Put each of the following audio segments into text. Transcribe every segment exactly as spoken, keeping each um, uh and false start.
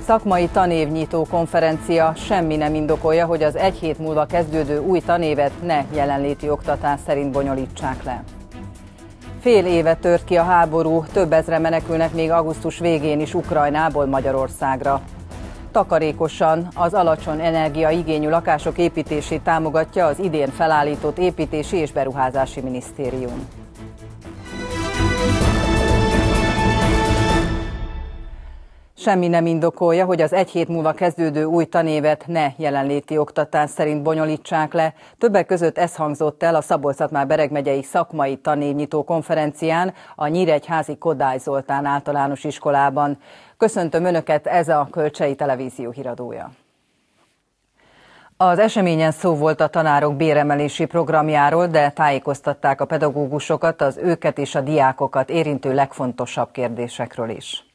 Szakmai tanévnyitó konferencia: semmi nem indokolja, hogy az egy hét múlva kezdődő új tanévet ne jelenléti oktatás szerint bonyolítsák le. Fél éve tört ki a háború, több ezren menekülnek még augusztus végén is Ukrajnából Magyarországra. Takarékosan az alacsony energiaigényű lakások építését támogatja az idén felállított Építési és Beruházási Minisztérium. Semmi nem indokolja, hogy az egy hét múlva kezdődő új tanévet ne jelenléti oktatás szerint bonyolítsák le. Többek között ez hangzott el a Szabolcs-Szatmár-Bereg megyei szakmai tanévnyitó konferencián a nyíregyházi Kodály Zoltán általános iskolában. Köszöntöm Önöket, ez a Kölcsei Televízió híradója. Az eseményen szó volt a tanárok béremelési programjáról, de tájékoztatták a pedagógusokat az őket és a diákokat érintő legfontosabb kérdésekről is.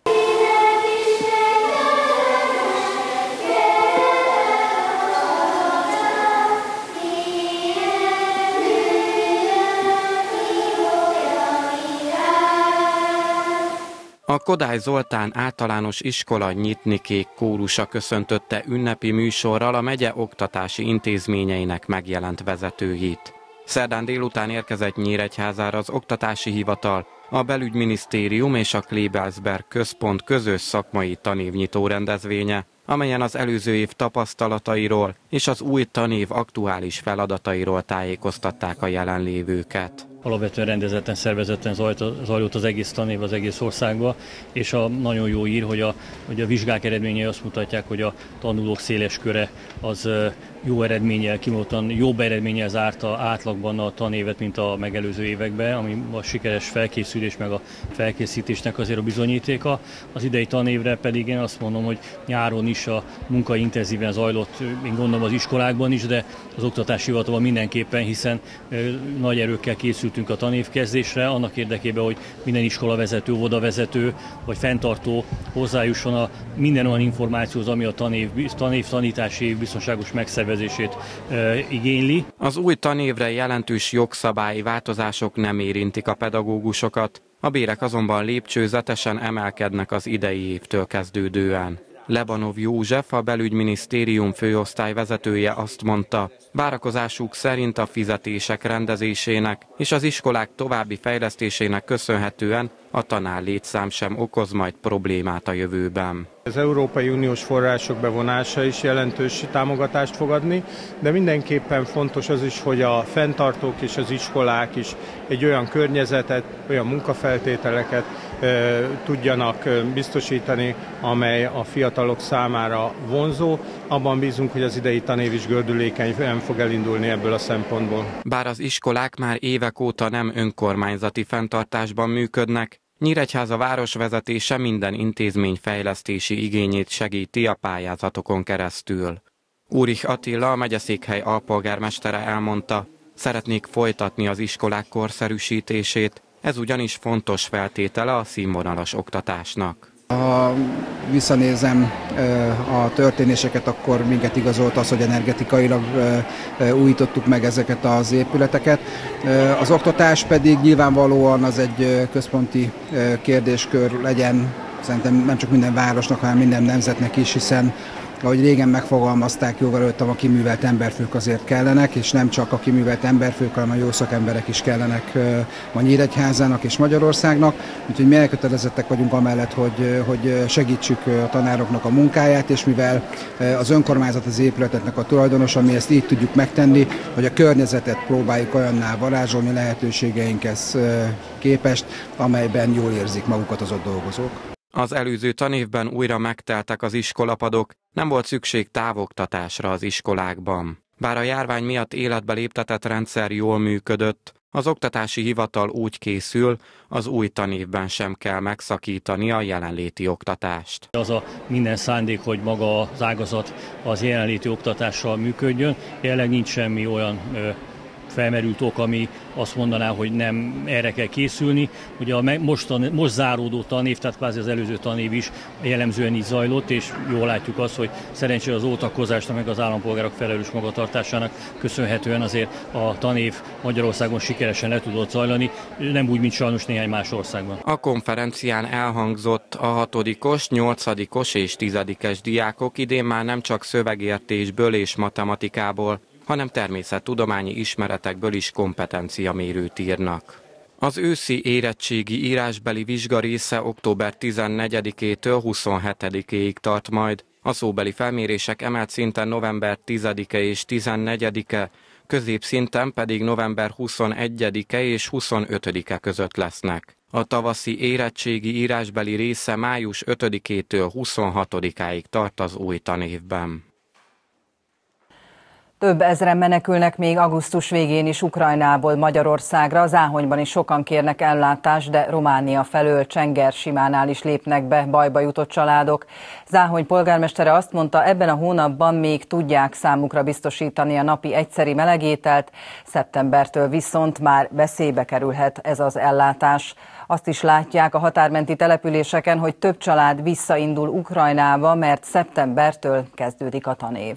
A Kodály Zoltán általános iskola Nyitni Kék kórusa köszöntötte ünnepi műsorral a megye oktatási intézményeinek megjelent vezetőit. Szerdán délután érkezett Nyíregyházára az Oktatási Hivatal, a Belügyminisztérium és a Klebersberg Központ közös szakmai tanévnyitó rendezvénye, amelyen az előző év tapasztalatairól és az új tanév aktuális feladatairól tájékoztatták a jelenlévőket. Alapvetően rendezetten, szervezetten zajlott az egész tanév az egész országban, és a nagyon jó ír, hogy a, hogy a vizsgák eredményei azt mutatják, hogy a tanulók széles köre az jó eredménnyel, kimondottan jobb eredménnyel zárta átlagban a tanévet, mint a megelőző években, ami a sikeres felkészülés meg a felkészítésnek azért a bizonyítéka. Az idei tanévre pedig én azt mondom, hogy nyáron is a munka intenzíven zajlott, én gondolom az iskolákban is, de az Oktatási Hivatalban mindenképpen, hiszen nagy erőkkel készültünk a tanévkezdésre, annak érdekében, hogy minden iskolavezető, óvodavezető vagy fenntartó hozzájusson a minden olyan információhoz, ami a tanév, tanév tanítási biztonságos megszervezését e, igényli. Az új tanévre jelentős jogszabályi változások nem érintik a pedagógusokat, a bérek azonban lépcsőzetesen emelkednek az idei évtől kezdődően. Lebanov József, a Belügyminisztérium főosztályvezetője azt mondta, várakozásuk szerint a fizetések rendezésének és az iskolák további fejlesztésének köszönhetően a tanárlétszám sem okoz majd problémát a jövőben. Az Európai Uniós források bevonása is jelentős támogatást fog adni, de mindenképpen fontos az is, hogy a fenntartók és az iskolák is egy olyan környezetet, olyan munkafeltételeket e, tudjanak biztosítani, amely a fiatalok számára vonzó. Abban bízunk, hogy az idei tanév is gördülékenyen fog elindulni ebből a szempontból. Bár az iskolák már évek óta nem önkormányzati fenntartásban működnek, Nyíregyháza városvezetése minden intézmény fejlesztési igényét segíti a pályázatokon keresztül. Úrich Attila, a megyeszékhely alpolgármestere elmondta, szeretnék folytatni az iskolák korszerűsítését, ez ugyanis fontos feltétele a színvonalas oktatásnak. Ha visszanézem a történéseket, akkor minket igazolt az, hogy energetikailag újítottuk meg ezeket az épületeket. Az oktatás pedig nyilvánvalóan az egy központi kérdéskör legyen, szerintem nem csak minden városnak, hanem minden nemzetnek is, hiszen ahogy régen megfogalmazták, jóval előttem, a kiművelt emberfők azért kellenek, és nem csak a kiművelt emberfők, hanem a jó szakemberek is kellenek a Nyíregyházának és Magyarországnak. Úgyhogy mi elkötelezettek vagyunk amellett, hogy, hogy segítsük a tanároknak a munkáját, és mivel az önkormányzat az épületeknek a tulajdonosa, mi ezt így tudjuk megtenni, hogy a környezetet próbáljuk olyanná varázsolni lehetőségeinkhez képest, amelyben jól érzik magukat az ott dolgozók. Az előző tanévben újra megteltek az iskolapadok, nem volt szükség távoktatásra az iskolákban. Bár a járvány miatt életbe léptetett rendszer jól működött, az Oktatási Hivatal úgy készül, az új tanévben sem kell megszakítani a jelenléti oktatást. Az a minden szándék, hogy maga az ágazat az jelenléti oktatással működjön, jelenleg nincs semmi olyan ö, felmerült ok, ami azt mondaná, hogy nem erre kell készülni. Ugye a most, a, most záródó tanév, tehát kvázi az előző tanév is jellemzően így zajlott, és jól látjuk azt, hogy szerencsére az ótakozásnak meg az állampolgárok felelős magatartásának köszönhetően azért a tanév Magyarországon sikeresen le tudott zajlani, nem úgy, mint sajnos néhány más országban. A konferencián elhangzott, a hatodikos, nyolcadikos és tizedikes diákok idén már nem csak szövegértésből és matematikából, hanem természettudományi ismeretekből is kompetenciamérőt írnak. Az őszi érettségi írásbeli vizsga része október tizennegyedikétől huszonhetedikéig tart majd, a szóbeli felmérések emelt szinten november tizedike és tizennegyedike, középszinten pedig november huszonegyedike és huszonötödike között lesznek. A tavaszi érettségi írásbeli része május ötödikétől huszonhatodikáig tart az új tanévben. Több ezren menekülnek még augusztus végén is Ukrajnából Magyarországra, Záhonyban is sokan kérnek ellátást, de Románia felől Csengersimánál is lépnek be bajba jutott családok. Záhony polgármestere azt mondta, ebben a hónapban még tudják számukra biztosítani a napi egyszeri melegételt, szeptembertől viszont már veszélybe kerülhet ez az ellátás. Azt is látják a határmenti településeken, hogy több család visszaindul Ukrajnába, mert szeptembertől kezdődik a tanév.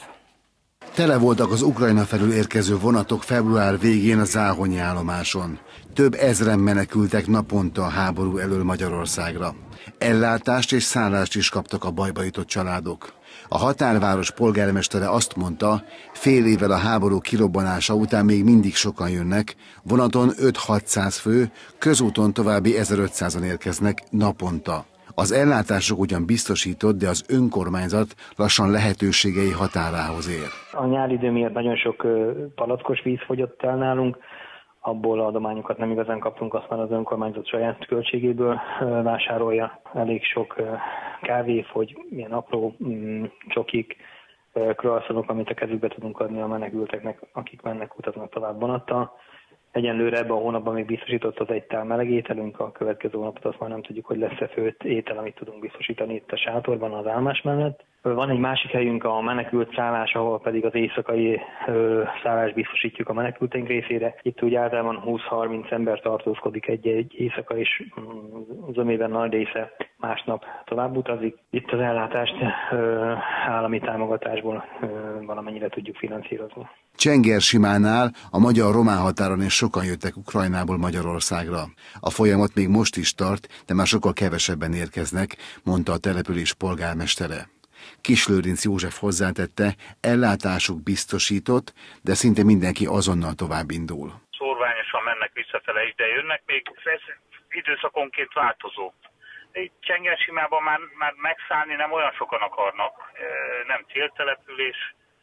Tele voltak az Ukrajna felül érkező vonatok február végén a záhonyi állomáson. Több ezren menekültek naponta a háború elől Magyarországra. Ellátást és szállást is kaptak a bajba jutott családok. A határváros polgármestere azt mondta, fél évvel a háború kirobbanása után még mindig sokan jönnek, vonaton öt-hatszáz fő, közúton további ezerötszázan érkeznek naponta. Az ellátások ugyan biztosított, de az önkormányzat lassan lehetőségei határához ér. A nyári idő miatt nagyon sok palackos víz fogyott el nálunk, abból adományokat nem igazán kaptunk, azt már az önkormányzat saját költségéből vásárolja. Elég sok kávé fogy, ilyen apró mm, csokik, croissantok, amit a kezükbe tudunk adni a menekülteknek, akik mennek, utaznak tovább vonattal. Egyenlőre ebben a hónapban még biztosított az egy tál meleg ételünk, a következő hónapot azt már nem tudjuk, hogy lesz-e főtt étel, amit tudunk biztosítani itt a sátorban, az állomás mellett. Van egy másik helyünk, a menekült szállás, ahol pedig az éjszakai ö, szállást biztosítjuk a menekülteink részére. Itt úgy általában húsz-harminc ember tartózkodik egy-egy éjszaka, és mm, zömében nagy része másnap tovább utazik. Itt az ellátást ö, állami támogatásból ö, valamennyire tudjuk finanszírozni. Csengersimánál a magyar-román határon is sokan jöttek Ukrajnából Magyarországra. A folyamat még most is tart, de már sokkal kevesebben érkeznek, mondta a település polgármestere. Kislőrinc József hozzátette, ellátásuk biztosított, de szinte mindenki azonnal tovább indul. Szórványosan mennek visszafele is, de jönnek még, ez időszakonként változó. Itt Csengersimában már, már megszállni nem olyan sokan akarnak, nem céltelepülés.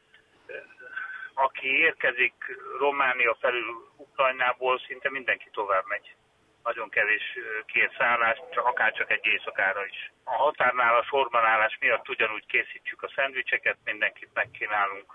Aki érkezik Románia felül Ukrajnából, szinte mindenki tovább megy. Nagyon kevés kér szállást, akárcsak egy éjszakára is. A határnál a sorban állás miatt ugyanúgy készítjük a szendvicseket, mindenkit megkínálunk.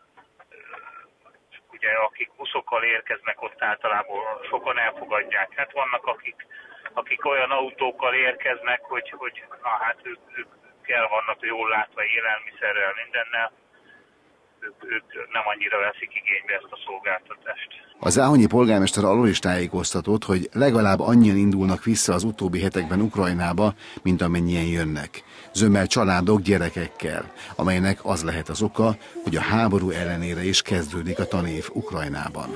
Ugye akik buszokkal érkeznek, ott általában sokan elfogadják. Hát vannak akik, akik olyan autókkal érkeznek, hogy, hogy na, hát ők, ők el vannak jól látva élelmiszerrel, mindennel. Ők nem annyira veszik igénybe ezt a szolgáltatást. A záhonyi polgármester arról is tájékoztatott, hogy legalább annyian indulnak vissza az utóbbi hetekben Ukrajnába, mint amennyien jönnek. Zömmel családok gyerekekkel, amelynek az lehet az oka, hogy a háború ellenére is kezdődik a tanév Ukrajnában.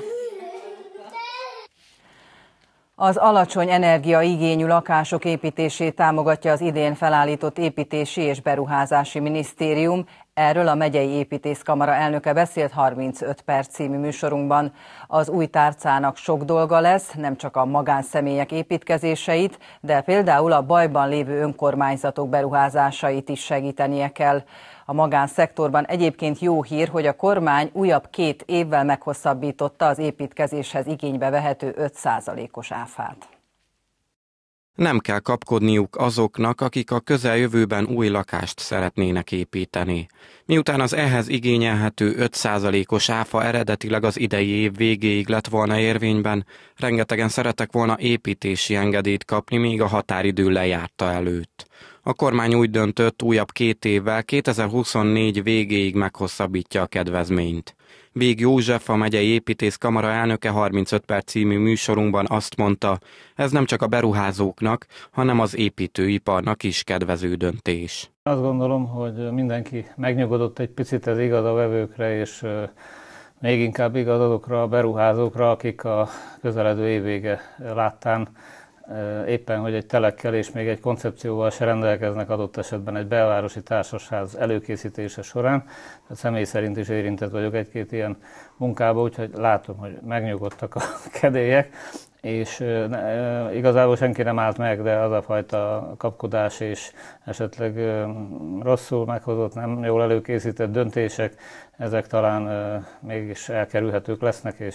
Az alacsony energiaigényű lakások építését támogatja az idén felállított Építési és Beruházási Minisztérium. Erről a megyei építészkamara elnöke beszélt harmincöt perc című műsorunkban. Az új tárcának sok dolga lesz, nem csak a magánszemélyek építkezéseit, de például a bajban lévő önkormányzatok beruházásait is segítenie kell. A magánszektorban egyébként jó hír, hogy a kormány újabb két évvel meghosszabbította az építkezéshez igénybe vehető öt százalékos áfát. Nem kell kapkodniuk azoknak, akik a közeljövőben új lakást szeretnének építeni. Miután az ehhez igényelhető öt százalékos áfa eredetileg az idei év végéig lett volna érvényben, rengetegen szerettek volna építési engedélyt kapni még a határidő lejárta előtt. A kormány úgy döntött, újabb két évvel kétezer-huszonnégy végéig meghosszabbítja a kedvezményt. Vég József, a megyei építészkamara elnöke harmincöt perc című műsorunkban azt mondta, ez nem csak a beruházóknak, hanem az építőiparnak is kedvező döntés. Azt gondolom, hogy mindenki megnyugodott egy picit, ez igaz a vevőkre, és még inkább igaz azokra a beruházókra, akik a közeledő évvége láttán éppen, hogy egy telekkel és még egy koncepcióval se rendelkeznek adott esetben egy belvárosi társasház előkészítése során. Tehát személy szerint is érintett vagyok egy-két ilyen munkába, úgyhogy látom, hogy megnyugodtak a kedélyek, és igazából senki nem állt meg, de az a fajta kapkodás és esetleg rosszul meghozott, nem jól előkészített döntések, ezek talán mégis elkerülhetők lesznek, és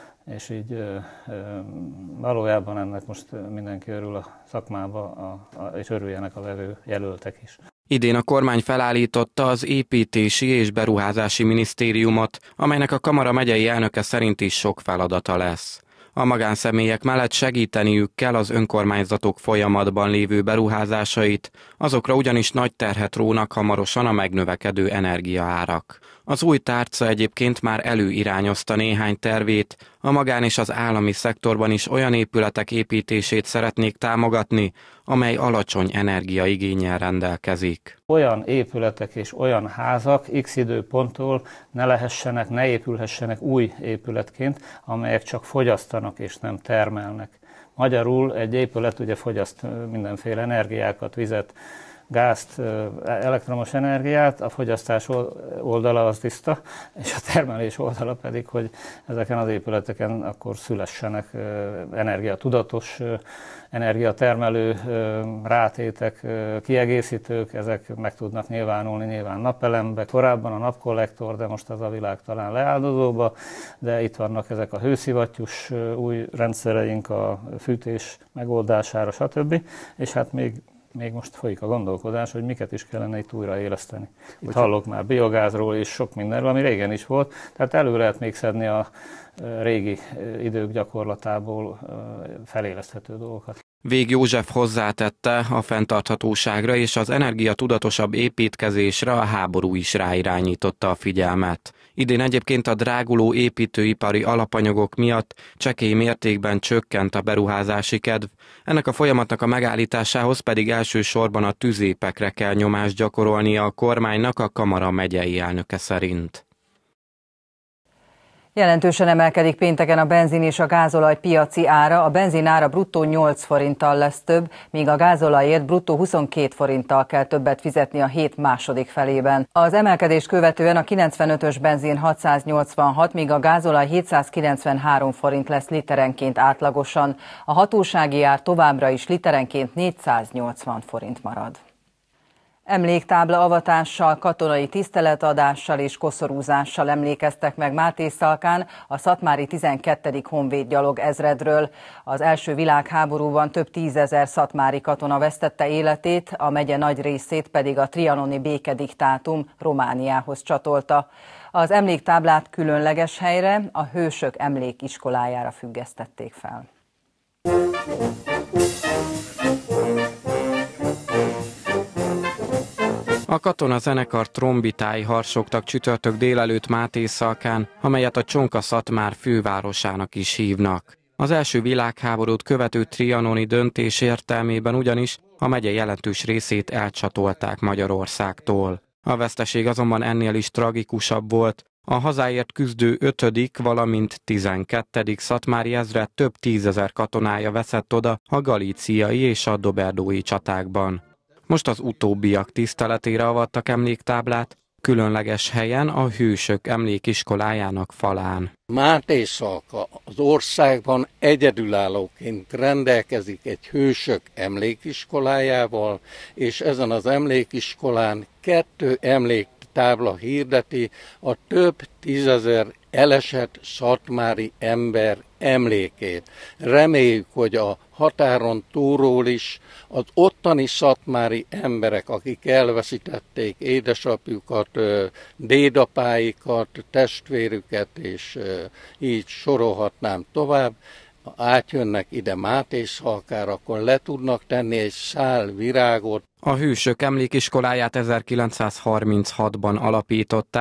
és így ö, ö, valójában ennek most mindenki örül a szakmába, a, a, és örüljenek a vevő jelöltek is. Idén a kormány felállította az Építési és Beruházási Minisztériumot, amelynek a Kamara megyei elnöke szerint is sok feladata lesz. A magánszemélyek mellett segíteniük kell az önkormányzatok folyamatban lévő beruházásait, azokra ugyanis nagy terhet rónak hamarosan a megnövekedő energiaárak. Az új tárca egyébként már előirányozta néhány tervét, a magán és az állami szektorban is olyan épületek építését szeretnék támogatni, amely alacsony energiaigénnyel rendelkezik. Olyan épületek és olyan házak x időponttól ne lehessenek, ne épülhessenek új épületként, amelyek csak fogyasztanak és nem termelnek. Magyarul egy épület ugye fogyaszt mindenféle energiákat, vizet, gázt, elektromos energiát, a fogyasztás oldala az tiszta, és a termelés oldala pedig, hogy ezeken az épületeken akkor szülessenek energiatudatos, energiatermelő rátétek, kiegészítők, ezek meg tudnak nyilvánulni nyilván napelembe. Korábban a napkollektor, de most az a világ talán leáldozóba, de itt vannak ezek a hőszivattyús új rendszereink a fűtés megoldására, stb. És hát még Még most folyik a gondolkodás, hogy miket is kellene itt újraéleszteni. Itt Hogyha... hallok már biogázról és sok mindenről, ami régen is volt, tehát elő lehet még szedni a régi idők gyakorlatából feléleszthető dolgokat. Vég József hozzátette, a fenntarthatóságra és az energiatudatosabb építkezésre a háború is ráirányította a figyelmet. Idén egyébként a dráguló építőipari alapanyagok miatt csekély mértékben csökkent a beruházási kedv, ennek a folyamatnak a megállításához pedig elsősorban a tüzépekre kell nyomást gyakorolnia a kormánynak, a Kamara megyei elnöke szerint. Jelentősen emelkedik pénteken a benzin és a gázolaj piaci ára, a benzin ára bruttó nyolc forinttal lesz több, míg a gázolajért bruttó huszonkét forinttal kell többet fizetni a hét második felében. Az emelkedést követően a kilencvenötös benzin hatszáznyolcvanhat, míg a gázolaj hétszázkilencvenhárom forint lesz literenként átlagosan. A hatósági ár továbbra is literenként négyszáznyolcvan forint marad. Emléktábla avatással, katonai tiszteletadással és koszorúzással emlékeztek meg Mátészalkán a szatmári tizenkettedik honvéd gyalog ezredről. Az első világháborúban több tízezer szatmári katona vesztette életét, a megye nagy részét pedig a trianoni békediktátum Romániához csatolta. Az emléktáblát különleges helyre, a Hősök Emlékiskolájára függesztették fel. A katonazenekar trombitái harsogtak csütörtök délelőtt Mátészalkán, amelyet a Csonka-Szatmár fővárosának is hívnak. Az első világháborút követő trianoni döntés értelmében ugyanis a megye jelentős részét elcsatolták Magyarországtól. A veszteség azonban ennél is tragikusabb volt. A hazáért küzdő ötödik, valamint tizenkettedik szatmári ezred több tízezer katonája veszett oda a galíciai és a doberdói csatákban. Most az utóbbiak tiszteletére avattak emléktáblát, különleges helyen, a Hősök Emlékiskolájának falán. Mátészalka az országban egyedülállóként rendelkezik egy Hősök Emlékiskolájával, és ezen az emlékiskolán kettő emléktábla hirdeti a több tízezer elesett szatmári ember emlékét. Reméljük, hogy a határon túlról is az ottani szatmári emberek, akik elveszítették édesapjukat, dédapáikat, testvérüket, és így sorolhatnám tovább, átjönnek ide Mátészalkára, akkor le tudnak tenni egy szál virágot. A Hősök Emlékiskoláját ezerkilencszázharminchatban alapították.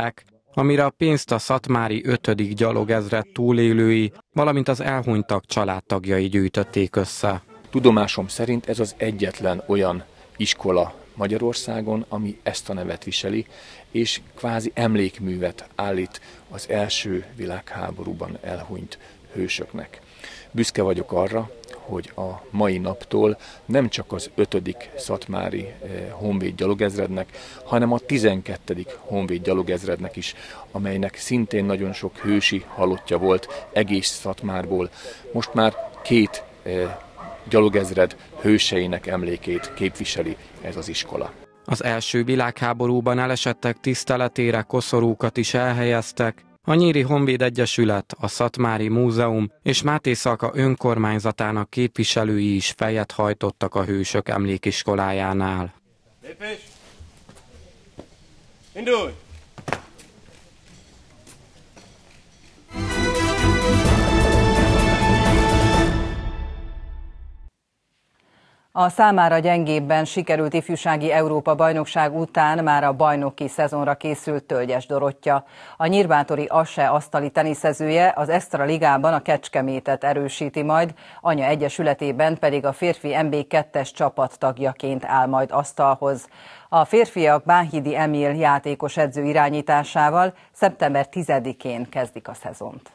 amire a pénzt a szatmári ötödik gyalogezred túlélői, valamint az elhunytak családtagjai gyűjtötték össze. Tudomásom szerint ez az egyetlen olyan iskola Magyarországon, ami ezt a nevet viseli, és kvázi emlékművet állít az első világháborúban elhunyt hősöknek. Büszke vagyok arra, hogy a mai naptól nem csak az ötödik szatmári honvéd gyalogezrednek, hanem a tizenkettedik honvéd gyalogezrednek is, amelynek szintén nagyon sok hősi halottja volt egész Szatmárból. Most már két gyalogezred hőseinek emlékét képviseli ez az iskola. Az első világháborúban elesettek tiszteletére koszorúkat is elhelyeztek. A Nyíri Honvéd Egyesület, a Szatmári Múzeum és Máté Szalka önkormányzatának képviselői is fejet hajtottak a hősök emlékiskolájánál. Lépés! Indulj! A számára gyengébben sikerült ifjúsági Európa-bajnokság után már a bajnoki szezonra készült Tölgyes Dorottya. A nyírbátori Asse asztali teniszezője az Extra Ligában a Kecskemétet erősíti majd, anya egyesületében pedig a férfi en bé kettes csapat tagjaként áll majd asztalhoz. A férfiak Bánhidi Emil játékos edző irányításával szeptember tizedikén kezdik a szezont.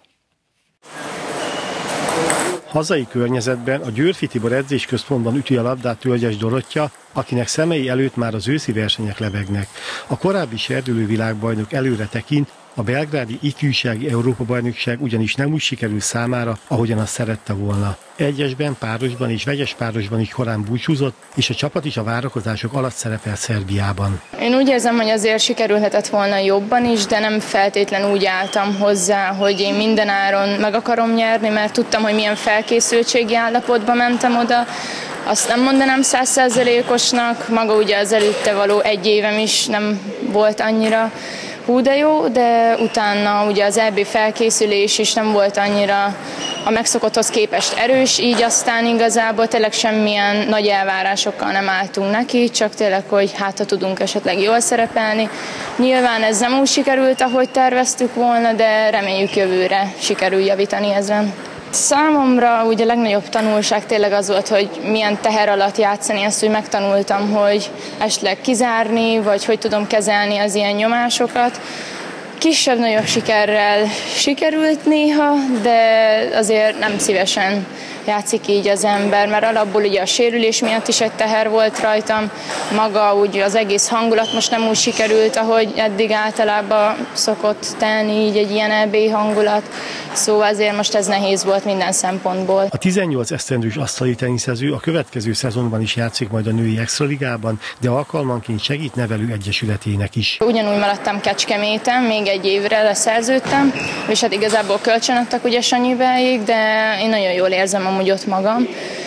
Hazai környezetben a Győrfi Tibor edzésközpontban üti a labdát Tölgyes Dorottya, akinek szemei előtt már az őszi versenyek lebegnek. A korábbi serdülő világbajnok előre tekint, a belgrádi ifjúsági Európa-bajnokság ugyanis nem úgy sikerül számára, ahogyan azt szerette volna. Egyesben, párosban és vegyes párosban is korán búcsúzott, és a csapat is a várakozások alatt szerepel Szerbiában. Én úgy érzem, hogy azért sikerülhetett volna jobban is, de nem feltétlen úgy álltam hozzá, hogy én mindenáron meg akarom nyerni, mert tudtam, hogy milyen felkészültségi állapotban mentem oda. Azt nem mondanám százszázalékosnak, maga ugye az előtte való egy évem is nem volt annyira hú de jó, de utána ugye az é bé felkészülés is nem volt annyira a megszokotthoz képest erős, így aztán igazából tényleg semmilyen nagy elvárásokkal nem álltunk neki, csak tényleg, hogy hát ha tudunk esetleg jól szerepelni. Nyilván ez nem úgy sikerült, ahogy terveztük volna, de reméljük jövőre sikerül javítani ezen. Számomra ugye a legnagyobb tanulság tényleg az volt, hogy milyen teher alatt játszani, ezt úgy megtanultam, hogy esetleg kizárni, vagy hogy tudom kezelni az ilyen nyomásokat. Kisebb-nagyobb sikerrel sikerült néha, de azért nem szívesen játszik így az ember, mert alapból ugye a sérülés miatt is egy teher volt rajtam, maga úgy az egész hangulat most nem úgy sikerült, ahogy eddig általában szokott tenni, így egy ilyen é bé hangulat, szóval azért most ez nehéz volt minden szempontból. A tizennyolc esztendős asztali teniszező a következő szezonban is játszik majd a női Extraligában, de alkalmanként segít nevelő egyesületének is. Ugyanúgy maradtam Kecskeméten, még egy évre leszerződtem, és hát igazából kölcsönadtak ugye Sanyibeig, de én nagyon jól érzem amúgy ott magam.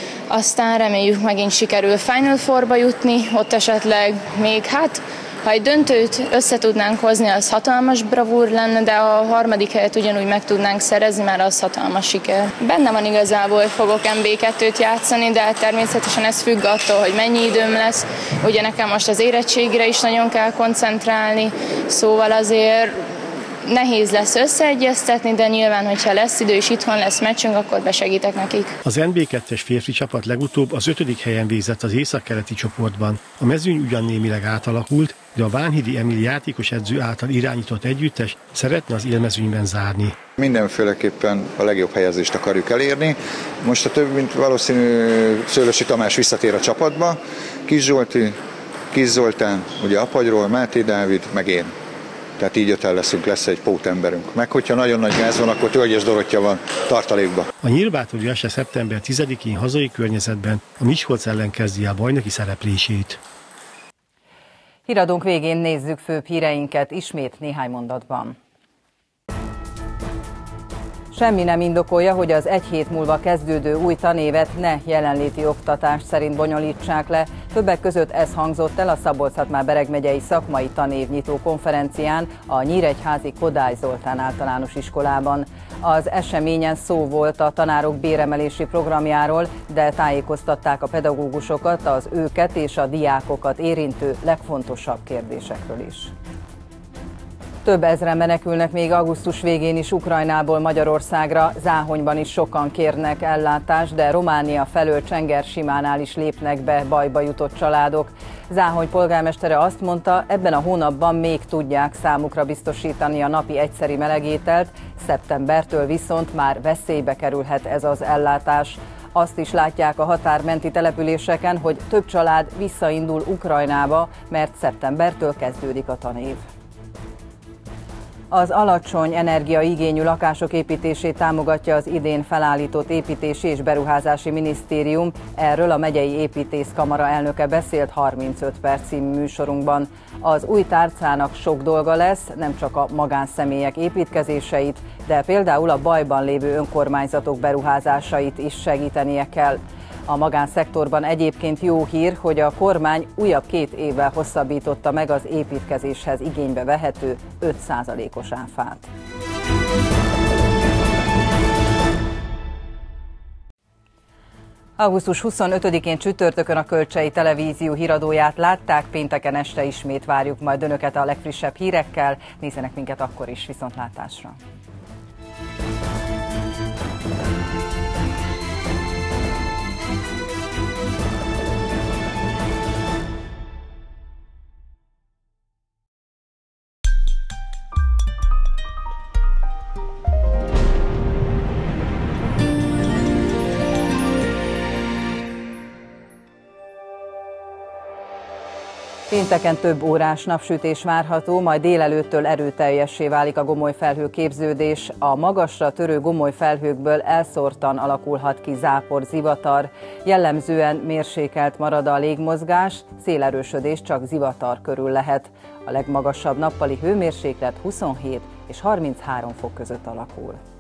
Aztán reméljük megint sikerül Final Fourba jutni, ott esetleg még hát, ha egy döntőt össze tudnánk hozni, az hatalmas bravúr lenne, de a harmadik helyet ugyanúgy meg tudnánk szerezni, mert az hatalmas siker. Benne van igazából, hogy fogok en bé kettőt játszani, de természetesen ez függ attól, hogy mennyi időm lesz. Ugye nekem most az érettségre is nagyon kell koncentrálni, szóval azért nehéz lesz összeegyeztetni, de nyilván, hogyha lesz idő és itthon lesz meccsünk, akkor besegítek nekik. Az en bé kettes férfi csapat legutóbb az ötödik helyen végzett az északkeleti csoportban. A mezőny ugyan némileg átalakult, de a Bánhidi Emil játékos edző által irányított együttes szeretne az élmezőnyben zárni. Mindenféleképpen a legjobb helyezést akarjuk elérni. Most a több, mint valószínű Szőlősi Tamás visszatér a csapatba. Kis Zsolti, Kis Zoltán, ugye Apagyról, Máté Dávid, meg én. Tehát így öten leszünk, lesz egy pótemberünk. Meg hogyha nagyon nagy gáz van, akkor Tölgyes Dorottya van tartalékban. A nyírbátori Asse szeptember tizedikén hazai környezetben a Miskolc ellen kezdi a bajnoki szereplését. Híradónk végén nézzük főbb híreinket ismét néhány mondatban. Semmi nem indokolja, hogy az egy hét múlva kezdődő új tanévet ne jelenléti oktatás szerint bonyolítsák le. Többek között ez hangzott el a Szabolcs-Szatmár-Bereg megyei szakmai tanévnyitó konferencián a Nyíregyházi Kodály Zoltán általános iskolában. Az eseményen szó volt a tanárok béremelési programjáról, de tájékoztatták a pedagógusokat az őket és a diákokat érintő legfontosabb kérdésekről is. Több ezren menekülnek még augusztus végén is Ukrajnából Magyarországra, Záhonyban is sokan kérnek ellátást, de Románia felől Csengersimánál is lépnek be bajba jutott családok. Záhony polgármestere azt mondta, ebben a hónapban még tudják számukra biztosítani a napi egyszeri melegételt, szeptembertől viszont már veszélybe kerülhet ez az ellátás. Azt is látják a határmenti településeken, hogy több család visszaindul Ukrajnába, mert szeptembertől kezdődik a tanév. Az alacsony energiaigényű lakások építését támogatja az idén felállított Építési és Beruházási Minisztérium. Erről a megyei építészkamara elnöke beszélt harmincöt perc című műsorunkban. Az új tárcának sok dolga lesz, nem csak a magánszemélyek építkezéseit, de például a bajban lévő önkormányzatok beruházásait is segítenie kell. A magánszektorban egyébként jó hír, hogy a kormány újabb két évvel hosszabbította meg az építkezéshez igénybe vehető öt százalékos áfát. augusztus huszonötödikén csütörtökön a Kölcsei Televízió híradóját látták, pénteken este ismét várjuk majd önöket a legfrissebb hírekkel, nézzenek minket akkor is, viszontlátásra! Pénteken több órás napsütés várható, majd délelőttől erőteljessé válik a gomoly felhőképződés. A magasra törő gomoly felhőkből elszórtan alakulhat ki zápor, zivatar. Jellemzően mérsékelt marad a légmozgás, szélerősödés csak zivatar körül lehet. A legmagasabb nappali hőmérséklet huszonhét és harminchárom fok között alakul.